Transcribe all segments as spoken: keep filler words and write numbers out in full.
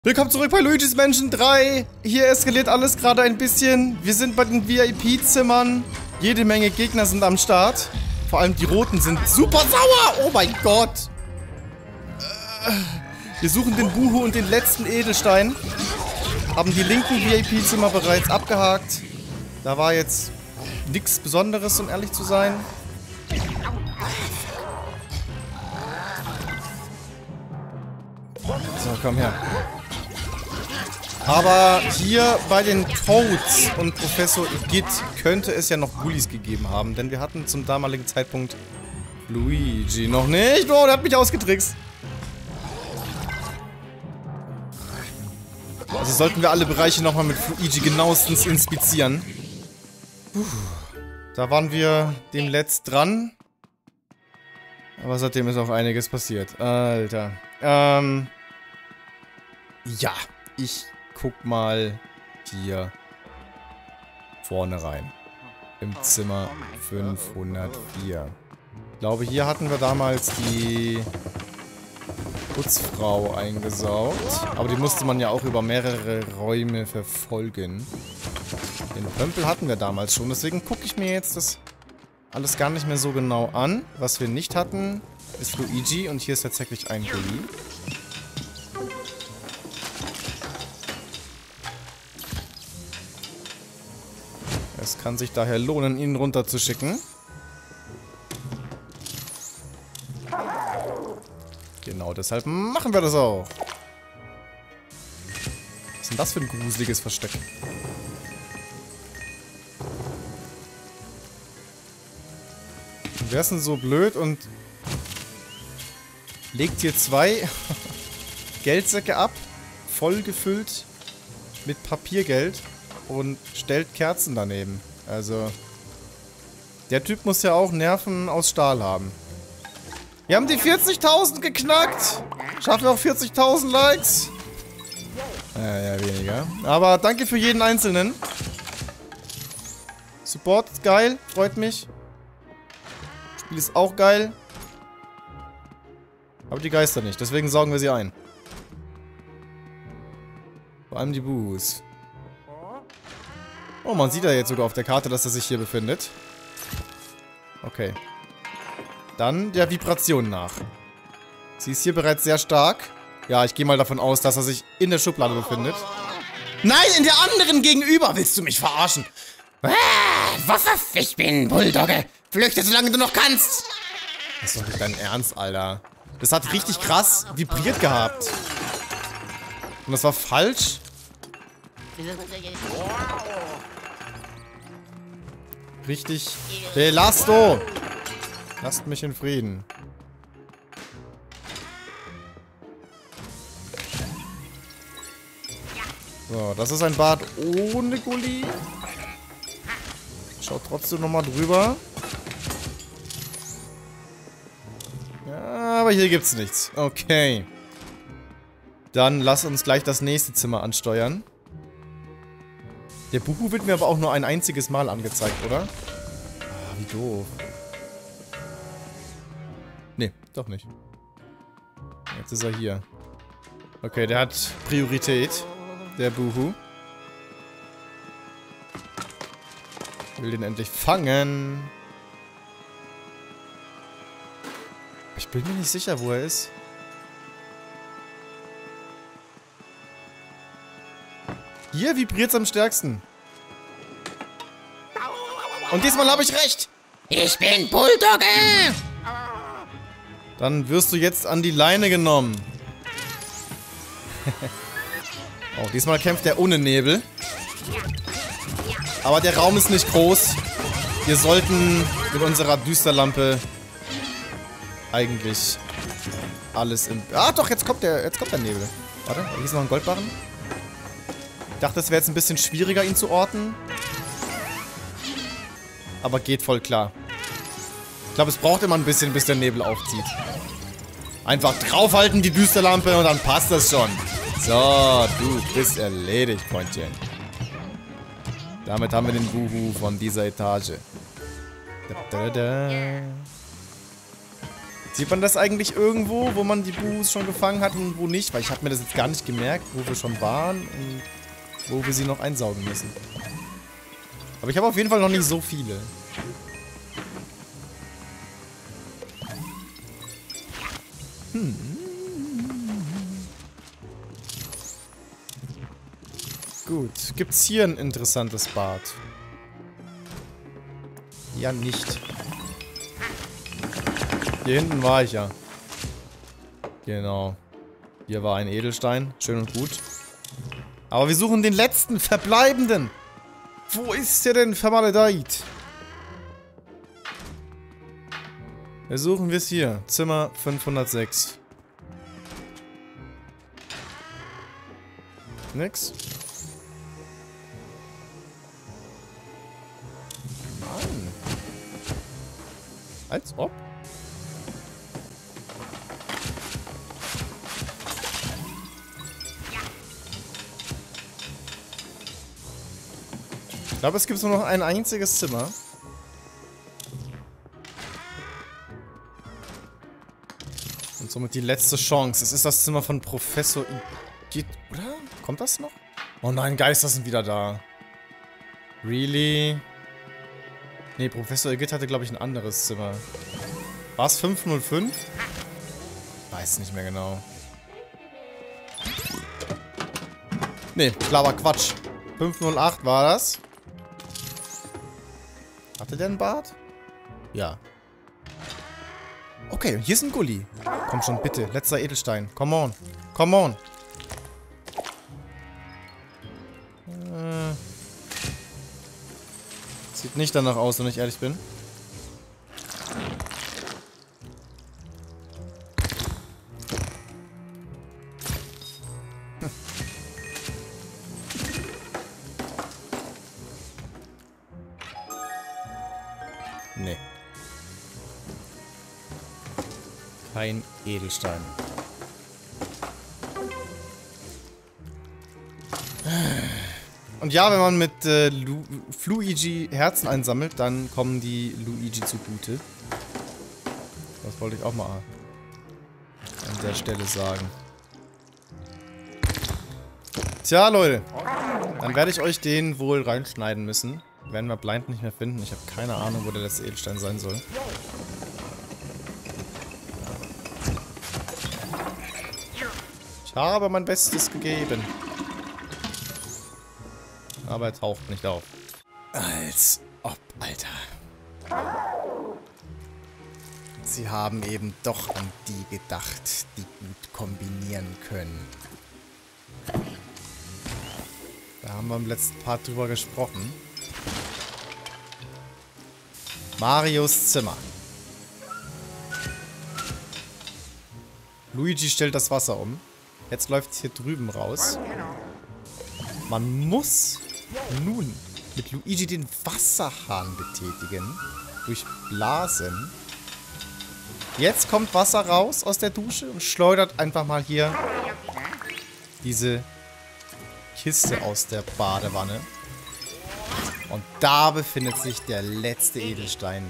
Willkommen zurück bei Luigi's Mansion drei. Hier eskaliert alles gerade ein bisschen. Wir sind bei den V I P-Zimmern. Jede Menge Gegner sind am Start. Vor allem die Roten sind super sauer. Oh mein Gott. Wir suchen den Buhu und den letzten Edelstein. Haben die linken V I P-Zimmer bereits abgehakt. Da war jetzt nichts Besonderes, um ehrlich zu sein. So, komm her. Aber hier bei den Toads und Professor Igitt könnte es ja noch Ghoulies gegeben haben, denn wir hatten zum damaligen Zeitpunkt Luigi noch nicht. Oh, der hat mich ausgetrickst. Also sollten wir alle Bereiche nochmal mit Luigi genauestens inspizieren. Puh. Da waren wir dem Letzt dran. Aber seitdem ist auch einiges passiert. Alter. Ähm. Ja, ich guck mal hier vorne rein. Im Zimmer fünfhundertvier. Ich glaube, hier hatten wir damals die Putzfrau eingesaugt. Aber die musste man ja auch über mehrere Räume verfolgen. Den Pömpel hatten wir damals schon. Deswegen gucke ich mir jetzt das alles gar nicht mehr so genau an. Was wir nicht hatten, ist Luigi. Und hier ist tatsächlich ein Ghoulie. Es kann sich daher lohnen, ihn runterzuschicken. Genau, deshalb machen wir das auch. Was ist denn das für ein gruseliges Versteck? Wer ist denn so blöd und legt hier zwei Geldsäcke ab, voll gefüllt mit Papiergeld und stellt Kerzen daneben. Also, der Typ muss ja auch Nerven aus Stahl haben. Wir haben die vierzigtausend geknackt. Schaffen wir auch vierzigtausend Likes? Ja, ja, weniger. Aber danke für jeden Einzelnen. Support ist geil, freut mich. Spiel ist auch geil. Aber die Geister nicht, deswegen saugen wir sie ein. Vor allem die Buhus. Oh, man sieht ja jetzt sogar auf der Karte, dass er sich hier befindet. Okay. Dann der Vibration nach. Sie ist hier bereits sehr stark. Ja, ich gehe mal davon aus, dass er sich in der Schublade befindet. Nein, in der anderen gegenüber! Willst du mich verarschen? Ah, Waffaf, ich bin Bulldogge. Flüchte, solange du noch kannst. Das ist doch nicht dein Ernst, Alter. Das hat richtig krass vibriert gehabt. Und das war falsch? Richtig. Belasto! Lasst mich in Frieden. So, das ist ein Bad ohne Ghoulie. Schaut trotzdem nochmal drüber. Ja, aber hier gibt's nichts. Okay. Dann lass uns gleich das nächste Zimmer ansteuern. Der Buhu wird mir aber auch nur ein einziges Mal angezeigt, oder? Ah, wie doof. Nee, doch nicht. Jetzt ist er hier. Okay, der hat Priorität. Der Buhu. Ich will den endlich fangen. Ich bin mir nicht sicher, wo er ist. Hier vibriert es am stärksten. Und diesmal habe ich recht. Ich bin Bulldogge. Dann wirst du jetzt an die Leine genommen. Oh, diesmal kämpft er ohne Nebel. Aber der Raum ist nicht groß. Wir sollten mit unserer Düsterlampe eigentlich alles im... Ah, doch, jetzt kommt der, jetzt kommt der Nebel. Warte, hier ist noch ein Goldbarren. Ich dachte, es wäre jetzt ein bisschen schwieriger, ihn zu orten. Aber geht voll klar. Ich glaube, es braucht immer ein bisschen, bis der Nebel aufzieht. Einfach draufhalten, die Düsterlampe, und dann passt das schon. So, du bist erledigt, Freundchen. Damit haben wir den Buhu von dieser Etage. Da, da, da. Sieht man das eigentlich irgendwo, wo man die Buhus schon gefangen hat und wo nicht? Weil ich habe mir das jetzt gar nicht gemerkt, wo wir schon waren und wo wir sie noch einsaugen müssen. Aber ich habe auf jeden Fall noch nicht so viele. Hm. Gut. Gibt's hier ein interessantes Bad? Ja, nicht. Hier hinten war ich ja. Genau. Hier war ein Edelstein. Schön und gut. Aber wir suchen den letzten verbleibenden. Wo ist der denn vermaledeit? Versuchen wir es hier. Zimmer fünfhundertsechs. Nix. Mann. Als ob. Ich glaube, es gibt nur noch ein einziges Zimmer. Und somit die letzte Chance. Es ist das Zimmer von Professor Igitt, oder? Kommt das noch? Oh nein, Geister sind wieder da. Really? Nee, Professor Igitt hatte, glaube ich, ein anderes Zimmer. War es fünf null fünf? Weiß nicht mehr genau. Nee, klarer Quatsch. fünf null acht war das. Hatte der einen Bart? Ja. Okay, hier ist ein Gully. Komm schon, bitte. Letzter Edelstein. Come on. Come on. Äh. Sieht nicht danach aus, wenn ich ehrlich bin. Nee. Kein Edelstein. Und ja, wenn man mit äh, Lu Fluigi Herzen einsammelt, dann kommen die Luigi zugute. Das wollte ich auch mal an der Stelle sagen. Tja, Leute. Dann werde ich euch den wohl reinschneiden müssen. Werden wir blind nicht mehr finden. Ich habe keine Ahnung, wo der letzte Edelstein sein soll. Ich habe mein Bestes gegeben. Aber er taucht nicht auf. Als ob, Alter. Sie haben eben doch an die gedacht, die gut kombinieren können. Da haben wir im letzten Part drüber gesprochen. Marios Zimmer. Luigi stellt das Wasser um. Jetzt läuft es hier drüben raus. Man muss nun mit Luigi den Wasserhahn betätigen. Durch Blasen. Jetzt kommt Wasser raus aus der Dusche und schleudert einfach mal hier diese Kiste aus der Badewanne. Und da befindet sich der letzte Edelstein.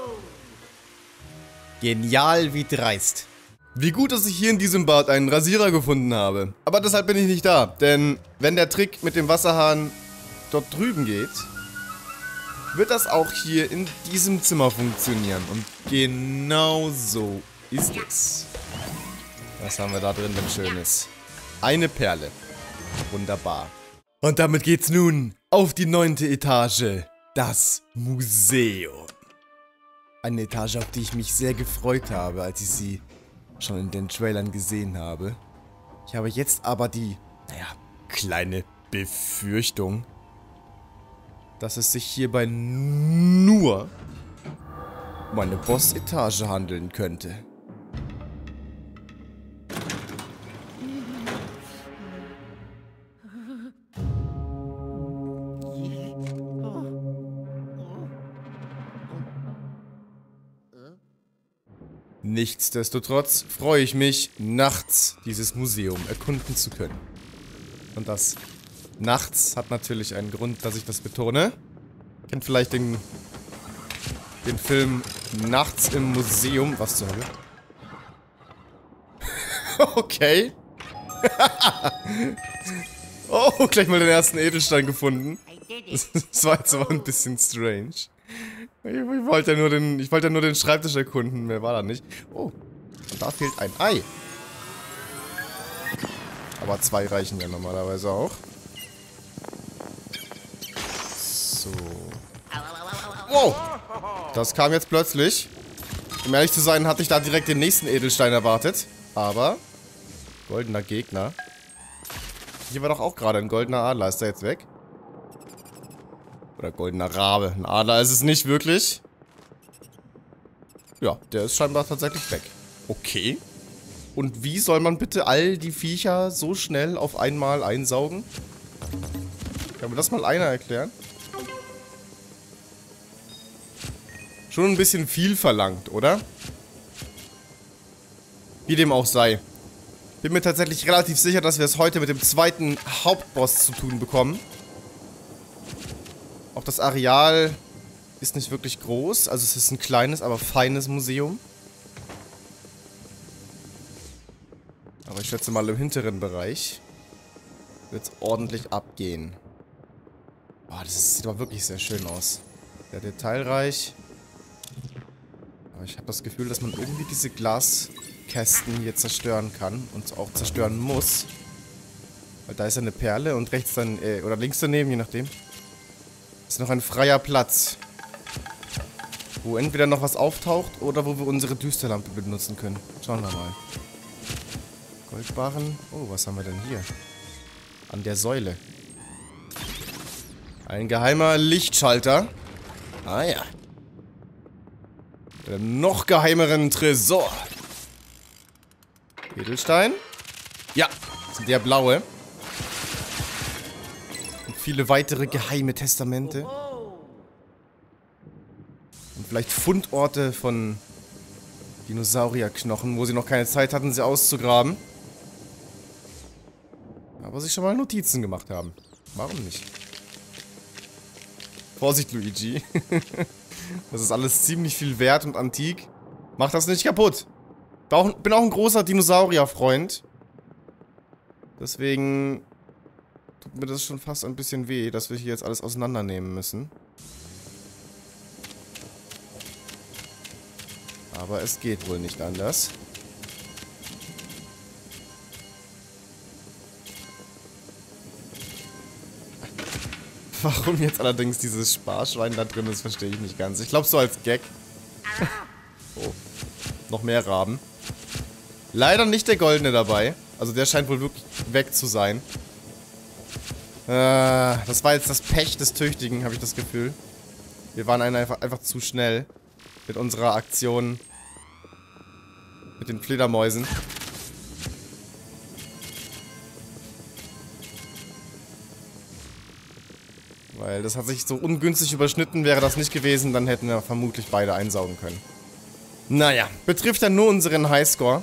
Genial wie dreist. Wie gut, dass ich hier in diesem Bad einen Rasierer gefunden habe. Aber deshalb bin ich nicht da. Denn wenn der Trick mit dem Wasserhahn dort drüben geht, wird das auch hier in diesem Zimmer funktionieren. Und genau so ist es. Was haben wir da drin denn Schönes? Eine Perle. Wunderbar. Und damit geht's nun auf die neunte Etage. Das Museum. Eine Etage, auf die ich mich sehr gefreut habe, als ich sie schon in den Trailern gesehen habe. Ich habe jetzt aber die, naja, kleine Befürchtung, dass es sich hierbei nur um eine Boss-Etage handeln könnte. Nichtsdestotrotz freue ich mich, nachts dieses Museum erkunden zu können. Und das nachts hat natürlich einen Grund, dass ich das betone. Ihr kennt vielleicht den, den Film Nachts im Museum. Was zur Hölle? Okay. Oh, gleich mal den ersten Edelstein gefunden. Das war jetzt aber ein bisschen strange. Ich, ich wollte ja nur den, ich wollte ja nur den Schreibtisch erkunden, mehr war da nicht. Oh, und da fehlt ein Ei. Aber zwei reichen ja normalerweise auch. So. Wow, das kam jetzt plötzlich. Um ehrlich zu sein, hatte ich da direkt den nächsten Edelstein erwartet. Aber goldener Gegner. Hier war doch auch gerade ein goldener Adler. Ist der jetzt weg? Oder goldener Rabe. Ein Adler ist es nicht wirklich. Ja, der ist scheinbar tatsächlich weg. Okay. Und wie soll man bitte all die Viecher so schnell auf einmal einsaugen? Kann mir das mal einer erklären? Schon ein bisschen viel verlangt, oder? Wie dem auch sei. Bin mir tatsächlich relativ sicher, dass wir es heute mit dem zweiten Hauptboss zu tun bekommen. Auch das Areal ist nicht wirklich groß. Also es ist ein kleines, aber feines Museum. Aber ich schätze mal, im hinteren Bereich wird es ordentlich abgehen. Boah, das sieht aber wirklich sehr schön aus. Sehr detailreich. Aber ich habe das Gefühl, dass man irgendwie diese Glaskästen hier zerstören kann und auch zerstören muss. Weil da ist ja eine Perle und rechts dann, äh, oder links daneben, je nachdem, ist noch ein freier Platz. Wo entweder noch was auftaucht oder wo wir unsere Düsterlampe benutzen können. Schauen wir mal. Goldbarren. Oh, was haben wir denn hier? An der Säule. Ein geheimer Lichtschalter. Ah ja. Der noch geheimeren Tresor. Edelstein. Ja, das ist der blaue. Und viele weitere geheime Testamente. Und vielleicht Fundorte von Dinosaurierknochen, wo sie noch keine Zeit hatten, sie auszugraben. Aber sich schon mal Notizen gemacht haben. Warum nicht? Vorsicht, Luigi. Das ist alles ziemlich viel wert und antik. Mach das nicht kaputt. Bin auch ein großer Dinosaurier-Freund. Deswegen tut mir das schon fast ein bisschen weh, dass wir hier jetzt alles auseinandernehmen müssen. Aber es geht wohl nicht anders. Warum jetzt allerdings dieses Sparschwein da drin ist, verstehe ich nicht ganz. Ich glaube so als Gag. Oh, noch mehr Raben. Leider nicht der goldene dabei. Also der scheint wohl wirklich weg zu sein. Äh, das war jetzt das Pech des Tüchtigen, habe ich das Gefühl. Wir waren einfach, einfach zu schnell mit unserer Aktion mit den Fledermäusen. Weil das hat sich so ungünstig überschnitten, wäre das nicht gewesen, dann hätten wir vermutlich beide einsaugen können. Naja, betrifft ja nur unseren Highscore.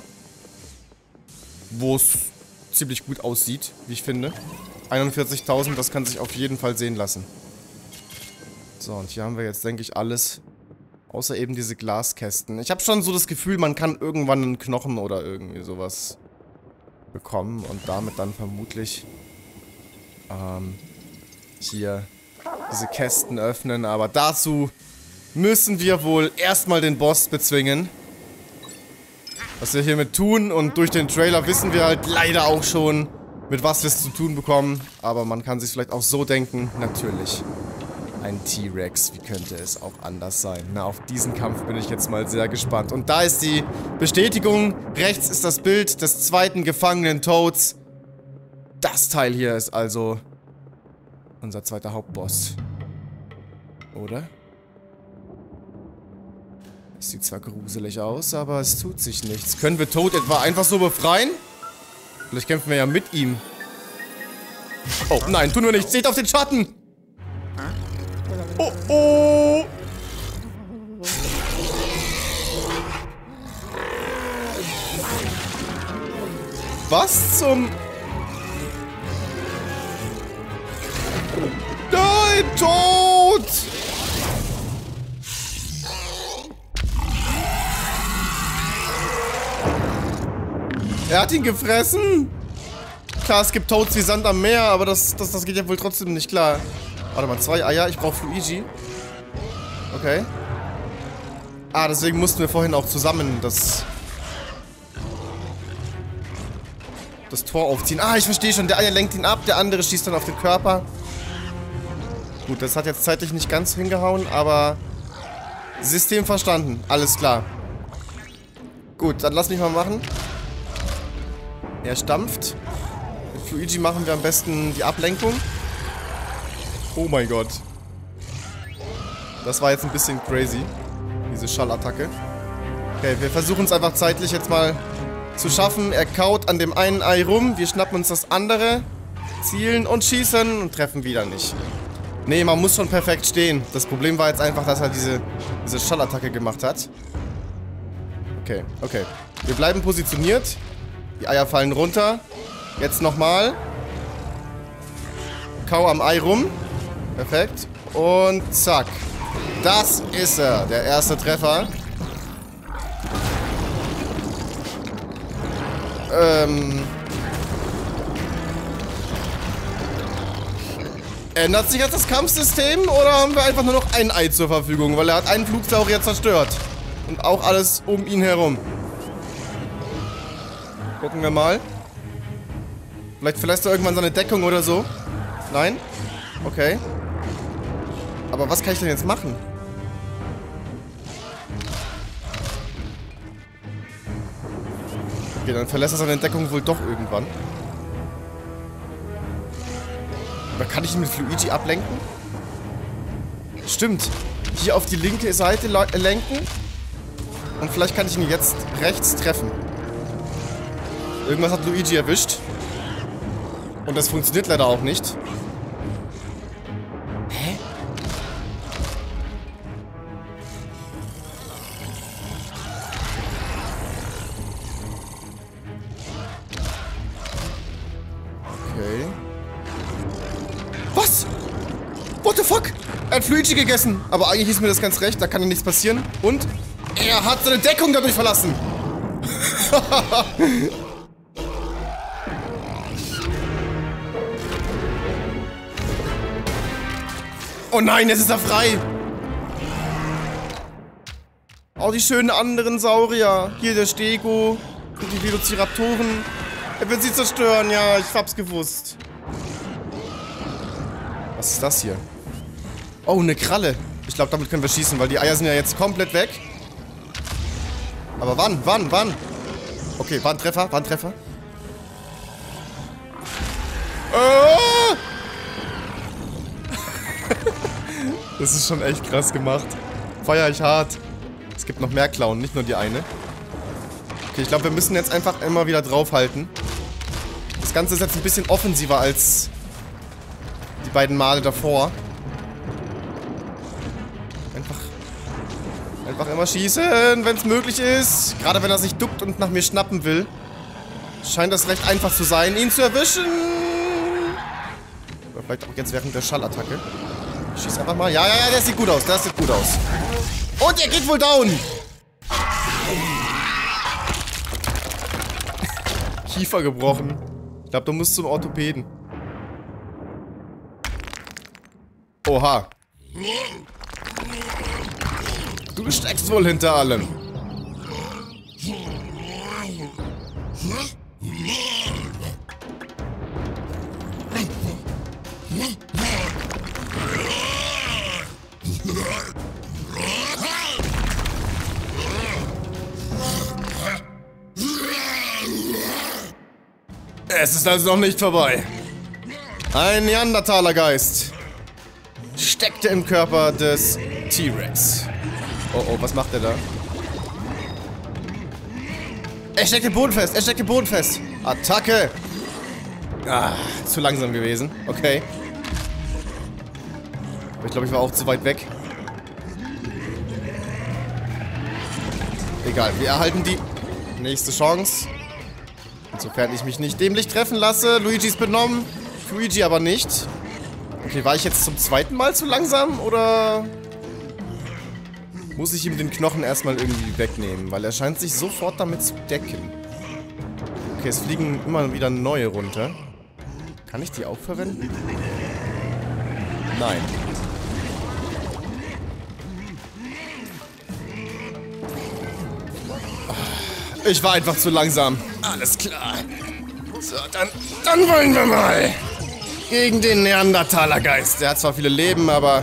Wo es ziemlich gut aussieht, wie ich finde. einundvierzigtausend, das kann sich auf jeden Fall sehen lassen. So, und hier haben wir jetzt, denke ich, alles. Außer eben diese Glaskästen. Ich habe schon so das Gefühl, man kann irgendwann einen Knochen oder irgendwie sowas bekommen. Und damit dann vermutlich ähm, hier diese Kästen öffnen. Aber dazu müssen wir wohl erstmal den Boss bezwingen. Was wir hiermit tun. Und durch den Trailer wissen wir halt leider auch schon, mit was wir es zu tun bekommen. Aber man kann sich vielleicht auch so denken. Natürlich. Ein T-Rex. Wie könnte es auch anders sein? Na, auf diesen Kampf bin ich jetzt mal sehr gespannt. Und da ist die Bestätigung. Rechts ist das Bild des zweiten gefangenen Toads. Das Teil hier ist also unser zweiter Hauptboss. Oder? Es sieht zwar gruselig aus, aber es tut sich nichts. Können wir Toad etwa einfach so befreien? Vielleicht kämpfen wir ja mit ihm. Oh, nein, tun wir nicht. Seht auf den Schatten! Oh, oh! Was zum... Nein, Toad! Er hat ihn gefressen. Klar, es gibt Toads wie Sand am Meer, aber das, das, das geht ja wohl trotzdem nicht klar. Warte mal, zwei Eier. Ich brauche Luigi. Okay. Ah, deswegen mussten wir vorhin auch zusammen das... das Tor aufziehen. Ah, ich verstehe schon. Der eine lenkt ihn ab, der andere schießt dann auf den Körper. Gut, das hat jetzt zeitlich nicht ganz hingehauen, aber... System verstanden. Alles klar. Gut, dann lass mich mal machen. Er stampft. Mit Luigi machen wir am besten die Ablenkung. Oh mein Gott. Das war jetzt ein bisschen crazy. Diese Schallattacke. Okay, wir versuchen es einfach zeitlich jetzt mal zu schaffen. Er kaut an dem einen Ei rum. Wir schnappen uns das andere. Zielen und schießen und treffen wieder nicht. Nee, man muss schon perfekt stehen. Das Problem war jetzt einfach, dass er diese, diese Schallattacke gemacht hat. Okay, okay. Wir bleiben positioniert. Die Eier fallen runter. Jetzt nochmal. Kau am Ei rum. Perfekt. Und zack. Das ist er. Der erste Treffer. Ähm... Ändert sich jetzt das Kampfsystem oder haben wir einfach nur noch ein Ei zur Verfügung? Weil er hat einen Flugsaurier zerstört. Und auch alles um ihn herum. Gucken wir mal. Vielleicht verlässt er irgendwann seine Deckung oder so. Nein? Okay. Aber was kann ich denn jetzt machen? Okay, dann verlässt er seine Deckung wohl doch irgendwann. Oder kann ich ihn mit Luigi ablenken? Stimmt. Hier auf die linke Seite lenken. Und vielleicht kann ich ihn jetzt rechts treffen. Irgendwas hat Luigi erwischt. Und das funktioniert leider auch nicht. Hä? Okay. Was? What the fuck? Er hat Luigi gegessen. Aber eigentlich ist mir das ganz recht. Da kann ja nichts passieren. Und er hat seine Deckung dadurch verlassen. Oh nein, jetzt ist er frei. Oh, die schönen anderen Saurier. Hier der Stego. Und die Velociraptoren. Er wird sie zerstören. Ja, ich hab's gewusst. Was ist das hier? Oh, eine Kralle. Ich glaube, damit können wir schießen, weil die Eier sind ja jetzt komplett weg. Aber wann? Wann? Wann? Okay, war ein Treffer. War ein Treffer. Oh! Das ist schon echt krass gemacht. Feier ich hart. Es gibt noch mehr Klauen, nicht nur die eine. Okay, ich glaube, wir müssen jetzt einfach immer wieder draufhalten. Das Ganze ist jetzt ein bisschen offensiver als die beiden Male davor. Einfach, einfach immer schießen, wenn es möglich ist. Gerade wenn er sich duckt und nach mir schnappen will. Scheint das recht einfach zu sein, ihn zu erwischen. Oder vielleicht auch jetzt während der Schallattacke. Ich schieß einfach mal. Ja, ja, ja, das sieht gut aus. Das sieht gut aus. Und er geht wohl down. Kiefer gebrochen. Ich glaube, du musst zum Orthopäden. Oha. Du steckst wohl hinter allem. Es ist also noch nicht vorbei. Ein Neandertalergeist steckte im Körper des T-Rex. Oh, oh, was macht er da? Er steckt den Boden fest, er steckt den Boden fest. Attacke! Ah, zu langsam gewesen. Okay. Aber ich glaube, ich war auch zu weit weg. Egal, wir erhalten die nächste Chance. Insofern ich mich nicht dämlich treffen lasse. Luigi ist benommen. Luigi aber nicht. Okay, war ich jetzt zum zweiten Mal zu langsam? Oder muss ich ihm den Knochen erstmal irgendwie wegnehmen? Weil er scheint sich sofort damit zu decken. Okay, es fliegen immer wieder neue runter. Kann ich die auch verwenden? Nein. Ich war einfach zu langsam. Alles klar. So, dann, dann wollen wir mal gegen den Neandertalergeist. Der hat zwar viele Leben, aber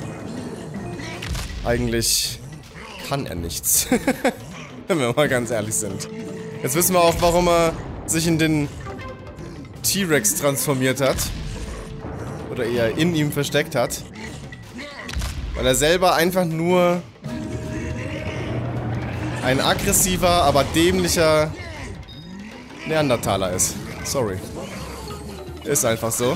eigentlich kann er nichts. Wenn wir mal ganz ehrlich sind. Jetzt wissen wir auch, warum er sich in den T-Rex transformiert hat. Oder eher in ihm versteckt hat. Weil er selber einfach nur ein aggressiver, aber dämlicher Neandertaler ist. Sorry. Ist einfach so.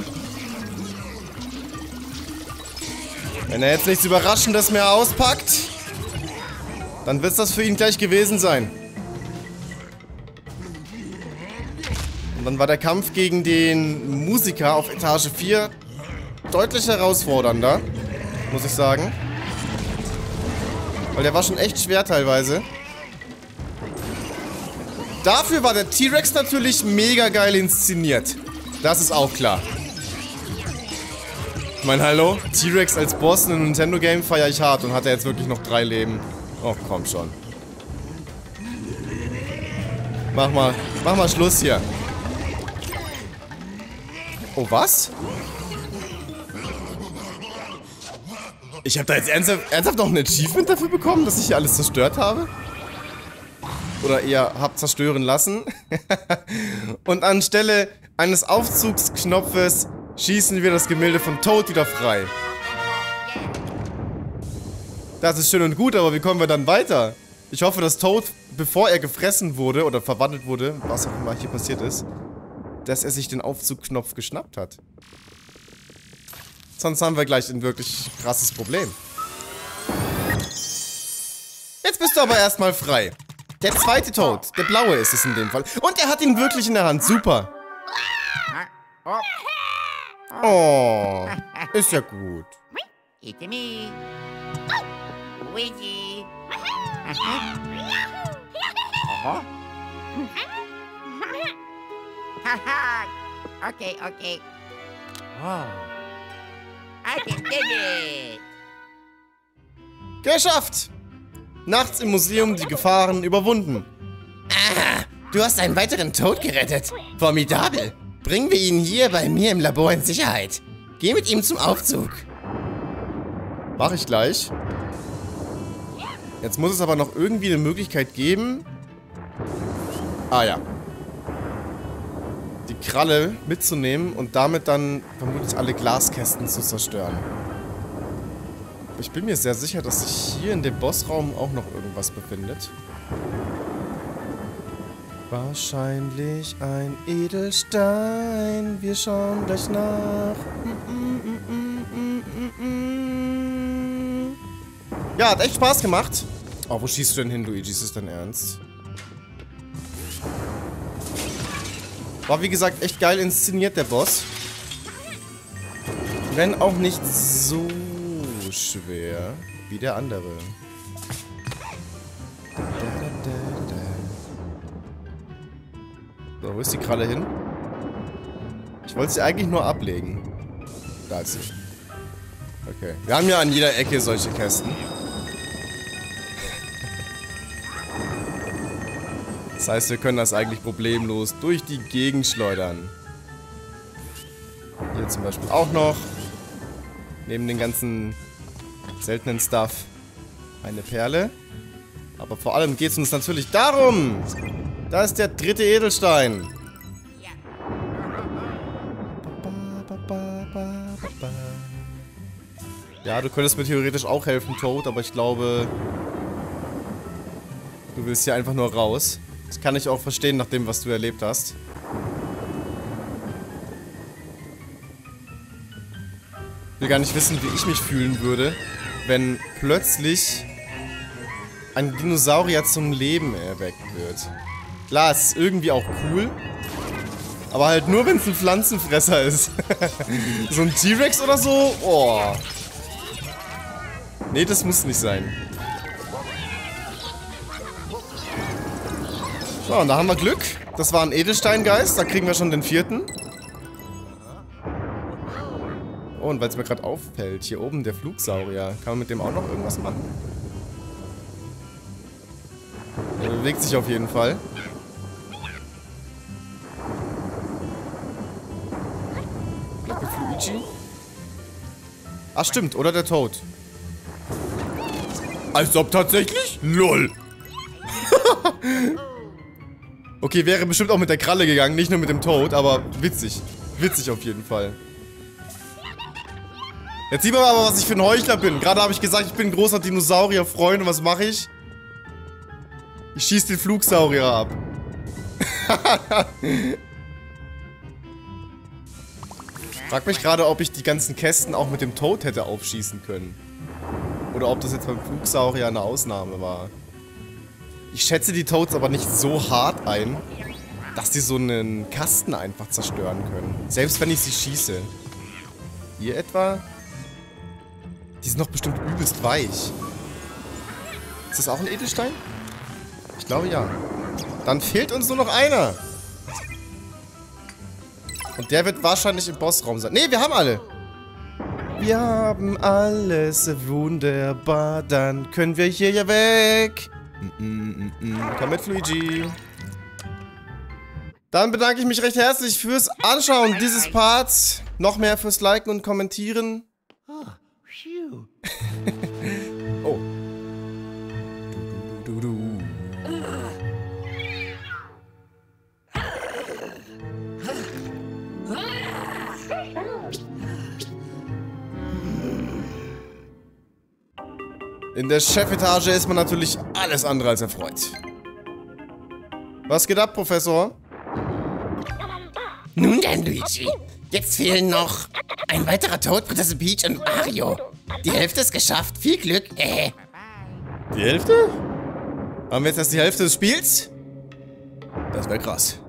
Wenn er jetzt nichts Überraschendes mehr auspackt, dann wird es das für ihn gleich gewesen sein. Und dann war der Kampf gegen den Musiker auf Etage vier deutlich herausfordernder, muss ich sagen. Weil der war schon echt schwer teilweise. Dafür war der T-Rex natürlich mega geil inszeniert. Das ist auch klar. Ich meine, hallo? T-Rex als Boss in einem Nintendo-Game feiere ich hart und hat er jetzt wirklich noch drei Leben. Oh, komm schon. Mach mal, mach mal Schluss hier. Oh, was? Ich habe da jetzt ernsthaft, ernsthaft noch ein Achievement dafür bekommen, dass ich hier alles zerstört habe? Oder eher hab zerstören lassen. Und anstelle eines Aufzugsknopfes schießen wir das Gemälde von Toad wieder frei. Das ist schön und gut, aber wie kommen wir dann weiter? Ich hoffe, dass Toad, bevor er gefressen wurde oder verwandelt wurde, was auch immer hier passiert ist, dass er sich den Aufzugknopf geschnappt hat. Sonst haben wir gleich ein wirklich krasses Problem. Jetzt bist du aber erstmal frei. Der zweite Toad, der blaue ist es in dem Fall. Und er hat ihn wirklich in der Hand. Super. Oh, ist ja gut. It's me. Luigi. Aha. Haha. Okay, okay. Oh. I can dig it. Geschafft! Nachts im Museum die Gefahren überwunden. Ah, du hast einen weiteren Toad gerettet. Formidabel. Bringen wir ihn hier bei mir im Labor in Sicherheit. Geh mit ihm zum Aufzug. Mach ich gleich. Jetzt muss es aber noch irgendwie eine Möglichkeit geben. Ah ja. Die Kralle mitzunehmen und damit dann vermutlich alle Glaskästen zu zerstören. Ich bin mir sehr sicher, dass sich hier in dem Bossraum auch noch irgendwas befindet. Wahrscheinlich ein Edelstein. Wir schauen gleich nach. Ja, hat echt Spaß gemacht. Oh, wo schießt du denn hin, Luigi? Ist das dein Ernst? War wie gesagt echt geil inszeniert, der Boss. Wenn auch nicht so schwer wie der andere. So, wo ist die Kralle hin? Ich wollte sie eigentlich nur ablegen. Da ist sie. Okay. Wir haben ja an jeder Ecke solche Kästen. Das heißt, wir können das eigentlich problemlos durch die Gegend schleudern. Hier zum Beispiel auch noch. Neben den ganzen seltenen Stuff eine Perle. Aber vor allem geht es uns natürlich darum. Da ist der dritte Edelstein. Ja, du könntest mir theoretisch auch helfen, Toad, aber ich glaube, du willst hier einfach nur raus. Das kann ich auch verstehen, nach dem, was du erlebt hast. Ich will gar nicht wissen, wie ich mich fühlen würde, wenn plötzlich ein Dinosaurier zum Leben erweckt wird. Klar, es ist irgendwie auch cool, aber halt nur, wenn es ein Pflanzenfresser ist. So ein T-Rex oder so? Oh. Nee, das muss nicht sein. So, und da haben wir Glück. Das war ein Edelsteingeist. Da kriegen wir schon den vierten. Oh, und weil es mir gerade auffällt, hier oben der Flugsaurier. Kann man mit dem auch noch irgendwas machen? Er bewegt sich auf jeden Fall. Mit Fluigi? Ach stimmt, oder der Toad. Als ob tatsächlich? LOL. Okay, wäre bestimmt auch mit der Kralle gegangen, nicht nur mit dem Toad, aber witzig. Witzig auf jeden Fall. Jetzt sieht man aber, was ich für ein Heuchler bin. Gerade habe ich gesagt, ich bin ein großer Dinosaurier-Freund und was mache ich? Ich schieße den Flugsaurier ab. Frag mich gerade, ob ich die ganzen Kästen auch mit dem Toad hätte aufschießen können. Oder ob das jetzt beim Flugsaurier eine Ausnahme war. Ich schätze die Toads aber nicht so hart ein, dass die so einen Kasten einfach zerstören können. Selbst wenn ich sie schieße. Hier etwa? Die sind doch bestimmt übelst weich. Ist das auch ein Edelstein? Ich glaube ja. Dann fehlt uns nur noch einer. Und der wird wahrscheinlich im Bossraum sein. Ne, wir haben alle. Wir haben alles wunderbar. Dann können wir hier ja weg. Mm, mm, mm, mm. Komm mit, Luigi. Dann bedanke ich mich recht herzlich fürs Anschauen dieses Parts. Noch mehr fürs Liken und Kommentieren. Oh. Du, du, du, du. In der Chefetage ist man natürlich alles andere als erfreut. Was geht ab, Professor? Nun denn, Luigi. Jetzt fehlen noch ein weiterer Toad, Prinzessin Peach und Mario. Die Hälfte ist geschafft. Viel Glück. Äh. Die Hälfte? Haben wir jetzt erst die Hälfte des Spiels? Das wäre krass.